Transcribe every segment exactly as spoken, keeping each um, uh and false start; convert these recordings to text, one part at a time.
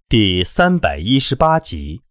第三百一十八集。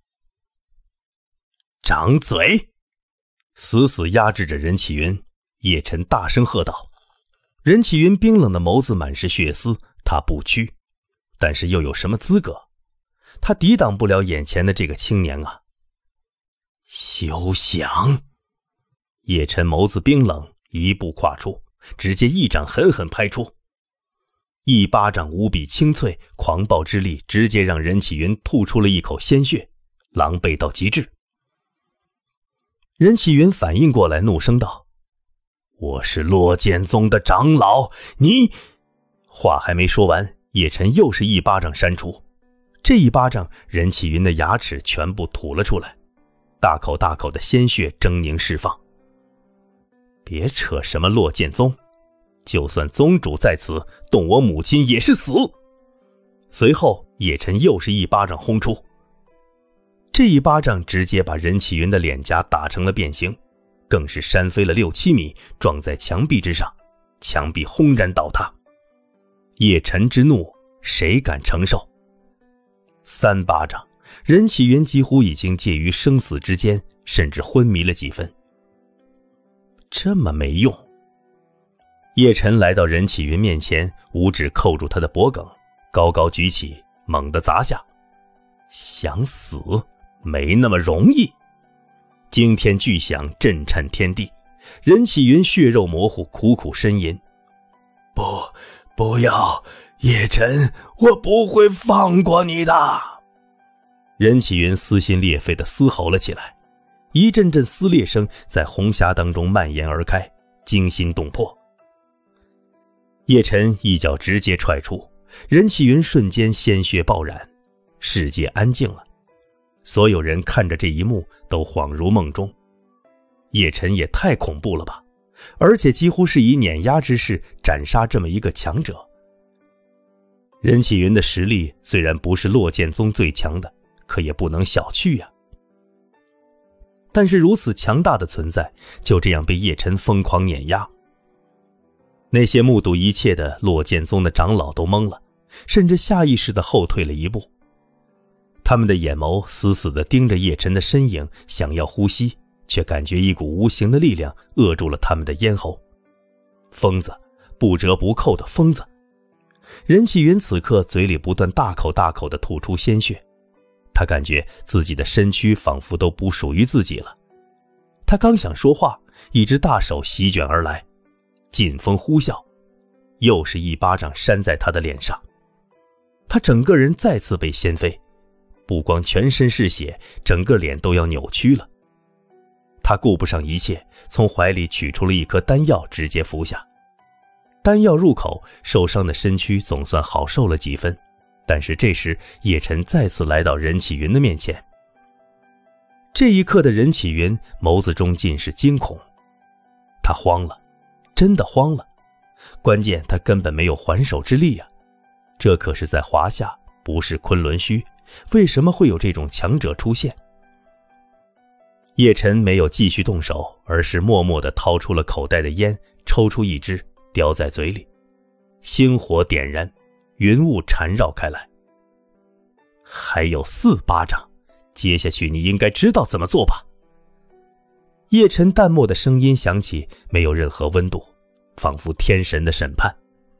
掌嘴！死死压制着任启云，叶晨大声喝道。任启云冰冷的眸子满是血丝，他不屈，但是又有什么资格？他抵挡不了眼前的这个青年啊！休想！叶晨眸子冰冷，一步跨出，直接一掌狠狠拍出。一巴掌无比清脆，狂暴之力直接让任启云吐出了一口鲜血，狼狈到极致。任启云反应过来，怒声道：我是洛剑宗的长老，你……话还没说完，叶晨又是一巴掌扇出。这一巴掌，任启云的牙齿全部吐了出来，大口大口的鲜血狰狞释放。别扯什么洛剑宗，就算宗主在此，动我母亲也是死。随后叶晨又是一巴掌轰出，这一巴掌直接把任启云的脸颊打成了变形，更是扇飞了六七米，撞在墙壁之上，墙壁轰然倒塌。叶晨之怒，谁敢承受？三巴掌，任启云几乎已经介于生死之间，甚至昏迷了几分。这么没用。叶晨来到任启云面前，五指扣住他的脖颈，高高举起，猛地砸下。想死没那么容易。惊天巨响震颤天地，任启云血肉模糊，苦苦呻吟。不，不要，叶晨，我不会放过你的。任启云撕心裂肺地嘶吼了起来，一阵阵撕裂声在红霞当中蔓延而开，惊心动魄。叶晨一脚直接踹出，任启云瞬间鲜血爆染，世界安静了。所有人看着这一幕都恍如梦中。叶晨也太恐怖了吧，而且几乎是以碾压之势斩杀这么一个强者。任启云的实力虽然不是洛剑宗最强的，可也不能小觑呀。但是如此强大的存在，就这样被叶晨疯狂碾压。那些目睹一切的洛剑宗的长老都懵了，甚至下意识地后退了一步。他们的眼眸死死地盯着叶晨的身影，想要呼吸，却感觉一股无形的力量扼住了他们的咽喉。疯子，不折不扣的疯子！任启云此刻嘴里不断大口大口地吐出鲜血，他感觉自己的身躯仿佛都不属于自己了。他刚想说话，一只大手席卷而来，劲风呼啸，又是一巴掌扇在他的脸上。他整个人再次被掀飞，不光全身是血，整个脸都要扭曲了。他顾不上一切，从怀里取出了一颗丹药，直接服下。丹药入口，受伤的身躯总算好受了几分。但是这时叶晨再次来到任启云的面前。这一刻的任启云眸子中尽是惊恐，他慌了，真的慌了。关键他根本没有还手之力啊，这可是在华夏，不是昆仑虚，为什么会有这种强者出现？叶晨没有继续动手，而是默默地掏出了口袋的烟，抽出一支叼在嘴里，星火点燃，云雾缠绕开来。还有四巴掌，接下去你应该知道怎么做吧？叶晨淡漠的声音响起，没有任何温度，仿佛天神的审判。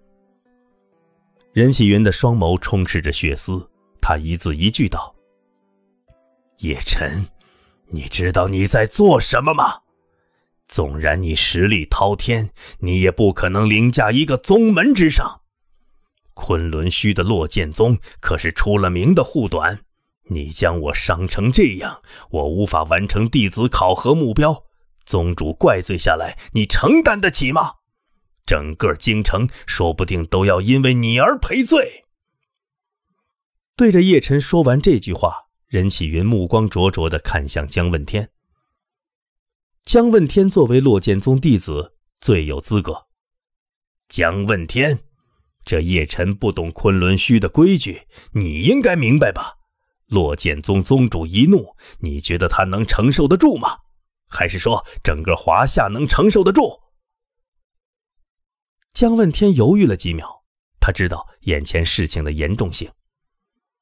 任启云的双眸充斥着血丝，他一字一句道：叶晨，你知道你在做什么吗？纵然你实力滔天，你也不可能凌驾一个宗门之上。昆仑虚的洛剑宗可是出了名的护短，你将我伤成这样，我无法完成弟子考核目标，宗主怪罪下来，你承担得起吗？整个京城说不定都要因为你而赔罪。对着叶晨说完这句话，任启云目光灼灼地看向姜问天。姜问天作为洛剑宗弟子，最有资格。姜问天，这叶晨不懂昆仑虚的规矩，你应该明白吧？洛剑宗宗主一怒，你觉得他能承受得住吗？还是说整个华夏能承受得住？姜问天犹豫了几秒，他知道眼前事情的严重性。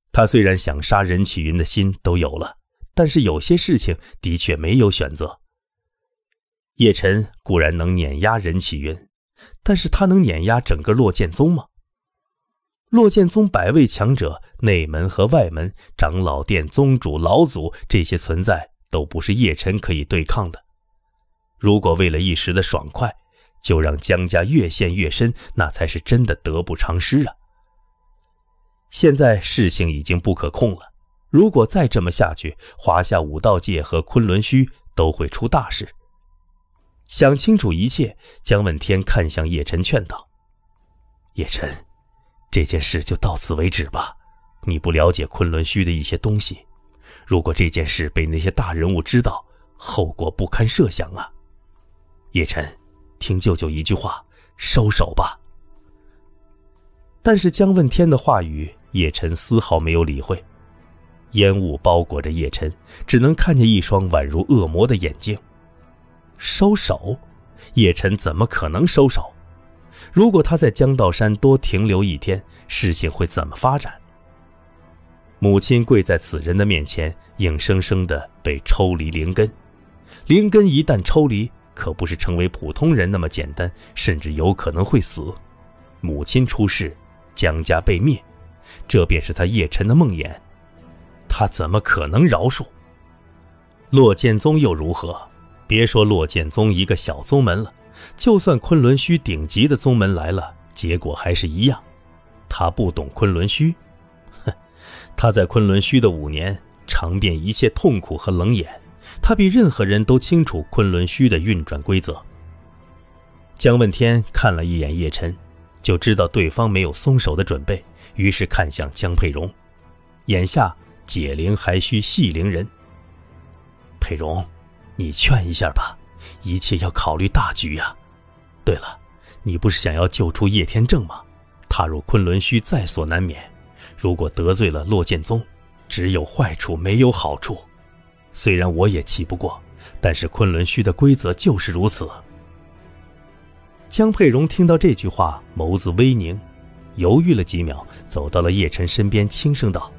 他虽然想杀任启云的心都有了，但是有些事情的确没有选择。叶晨固然能碾压任启云，但是他能碾压整个洛剑宗吗？洛剑宗百位强者，内门和外门，长老殿、宗主、老祖，这些存在都不是叶晨可以对抗的。如果为了一时的爽快，就让江家越陷越深，那才是真的得不偿失啊！现在事情已经不可控了，如果再这么下去，华夏武道界和昆仑虚都会出大事。想清楚一切，江问天看向叶晨劝道：叶晨，这件事就到此为止吧，你不了解昆仑虚的一些东西，如果这件事被那些大人物知道，后果不堪设想啊！叶晨，听舅舅一句话，收手吧。但是江问天的话语，叶晨丝毫没有理会。烟雾包裹着叶晨，只能看见一双宛如恶魔的眼睛。收手？叶晨怎么可能收手？如果他在江道山多停留一天，事情会怎么发展？母亲跪在此人的面前，硬生生地被抽离灵根。灵根一旦抽离，可不是成为普通人那么简单，甚至有可能会死。母亲出事，江家被灭，这便是他叶晨的梦魇。他怎么可能饶恕？洛剑宗又如何？别说洛剑宗一个小宗门了，就算昆仑虚顶级的宗门来了，结果还是一样。他不懂昆仑虚？哼，他在昆仑虚的五年，尝遍一切痛苦和冷眼，他比任何人都清楚昆仑虚的运转规则。江问天看了一眼叶晨，就知道对方没有松手的准备，于是看向江佩蓉。眼下解铃还需系铃人，佩蓉，你劝一下吧，一切要考虑大局呀。对了，你不是想要救出叶天正吗？踏入昆仑虚在所难免，如果得罪了洛剑宗，只有坏处没有好处。虽然我也气不过，但是昆仑虚的规则就是如此。江佩蓉听到这句话，眸子微凝，犹豫了几秒，走到了叶晨身边，轻声道：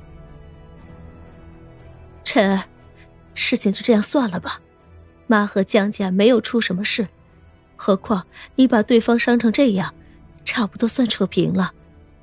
晨儿，事情就这样算了吧，妈和江家没有出什么事，何况你把对方伤成这样，差不多算扯平了。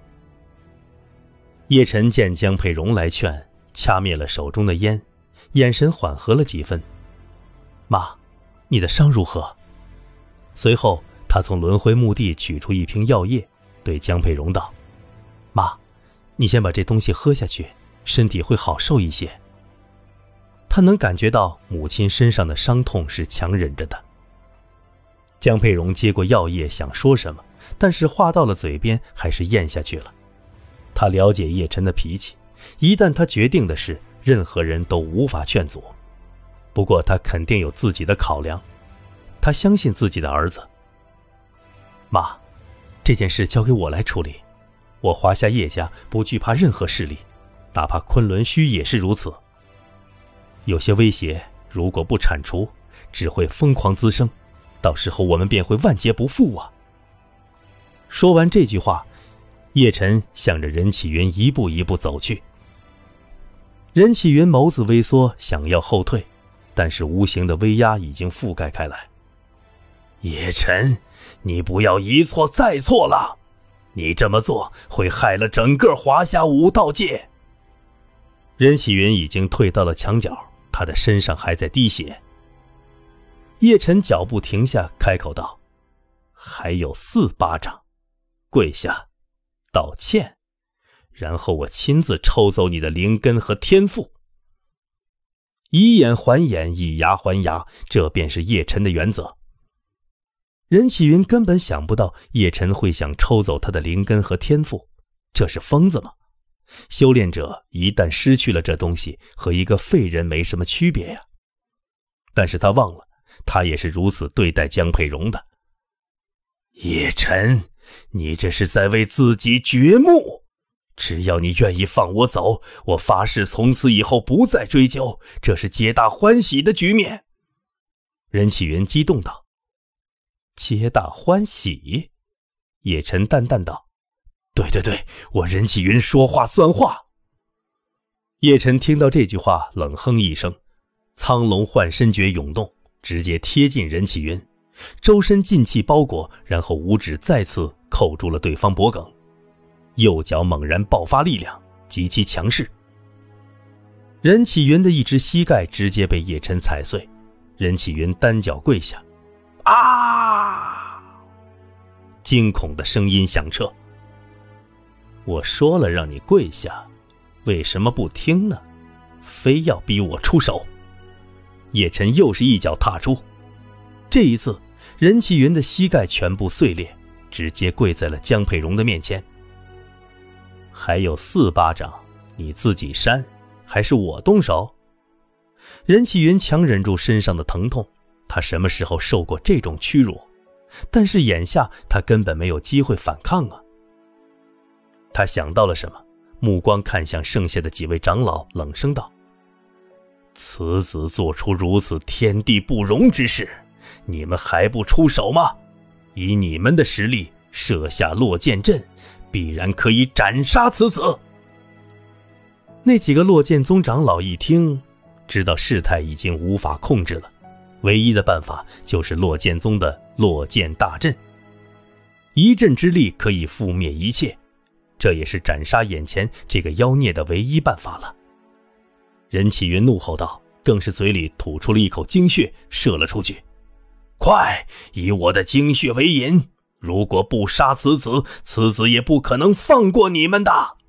叶晨见江佩蓉来劝，掐灭了手中的烟，眼神缓和了几分。妈，你的伤如何？随后他从轮回墓地取出一瓶药液，对江佩蓉道：妈，你先把这东西喝下去，身体会好受一些。他能感觉到母亲身上的伤痛是强忍着的。江佩蓉接过药液想说什么，但是话到了嘴边还是咽下去了。他了解叶晨的脾气，一旦他决定的事，任何人都无法劝阻。不过他肯定有自己的考量，他相信自己的儿子。妈，这件事交给我来处理，我华夏叶家不惧怕任何势力，哪怕昆仑虚也是如此。有些威胁如果不铲除，只会疯狂滋生，到时候我们便会万劫不复啊。说完这句话，叶晨向着任启云一步一步走去。任启云眸子微缩，想要后退，但是无形的威压已经覆盖开来。叶晨，你不要一错再错了，你这么做会害了整个华夏武道界。任启云已经退到了墙角，他的身上还在滴血。叶晨脚步停下，开口道：还有四巴掌，跪下道歉，然后我亲自抽走你的灵根和天赋。以眼还眼，以牙还牙，这便是叶晨的原则。任启云根本想不到叶晨会想抽走他的灵根和天赋，这是疯子吗？修炼者一旦失去了这东西，和一个废人没什么区别呀。但是他忘了，他也是如此对待江佩蓉的。叶晨，你这是在为自己掘墓，只要你愿意放我走，我发誓从此以后不再追究，这是皆大欢喜的局面。任启云激动道：皆大欢喜？叶晨淡淡道：对对对，我任启云说话算话。 叶晨听到这句话，冷哼一声，苍龙幻身诀涌动，直接贴近任启云，周身劲气包裹，然后五指再次扣住了对方脖颈，右脚猛然爆发力量，极其强势。任启云的一只膝盖直接被叶晨踩碎，任启云单脚跪下，啊！惊恐的声音响彻。我说了让你跪下，为什么不听呢？非要逼我出手。叶晨又是一脚踏出，这一次任启云的膝盖全部碎裂，直接跪在了江佩蓉的面前。还有四巴掌，你自己扇，还是我动手？任启云强忍住身上的疼痛，他什么时候受过这种屈辱？但是眼下他根本没有机会反抗啊。他想到了什么，目光看向剩下的几位长老，冷声道：此子做出如此天地不容之事，你们还不出手吗？以你们的实力，设下落剑阵，必然可以斩杀此子。那几个落剑宗长老一听，知道事态已经无法控制了，唯一的办法就是落剑宗的落剑大阵，一阵之力可以覆灭一切，这也是斩杀眼前这个妖孽的唯一办法了。任启云怒吼道，更是嘴里吐出了一口精血，射了出去。快，以我的精血为引，如果不杀此子，此子也不可能放过你们的。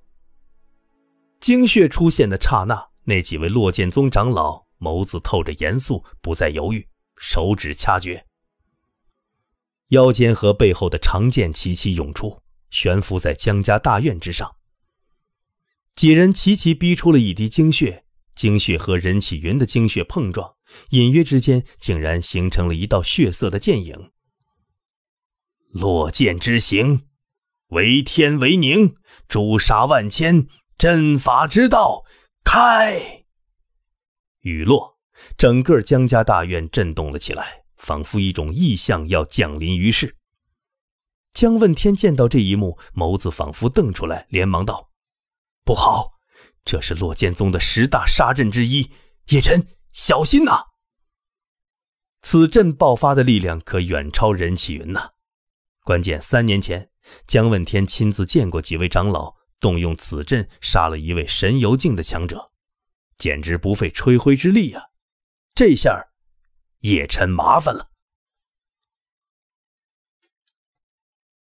精血出现的刹那，那几位落剑宗长老眸子透着严肃，不再犹豫，手指掐诀。腰间和背后的长剑齐齐涌出，悬浮在江家大院之上。几人齐齐逼出了一滴精血，精血和任启云的精血碰撞，隐约之间竟然形成了一道血色的剑影。落剑之形，为天为凝，诛杀万千，阵法之道，开！雨落，整个江家大院震动了起来，仿佛一种异象要降临于世。江问天见到这一幕，眸子仿佛瞪出来，连忙道：不好，这是落剑宗的十大杀阵之一，叶晨小心呐！此阵爆发的力量可远超任启云呐。关键三年前，江问天亲自见过几位长老动用此阵杀了一位神游境的强者，简直不费吹灰之力啊！这下叶晨麻烦了。